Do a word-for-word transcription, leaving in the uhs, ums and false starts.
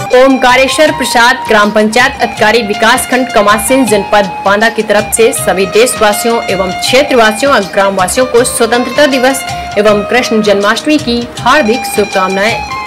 ओमकारेश्वर प्रसाद, ग्राम पंचायत अधिकारी, विकास खंड कमासिन, जनपद बांदा की तरफ से सभी देशवासियों एवं क्षेत्रवासियों और ग्रामवासियों को स्वतंत्रता दिवस एवं कृष्ण जन्माष्टमी की हार्दिक शुभकामनाएं।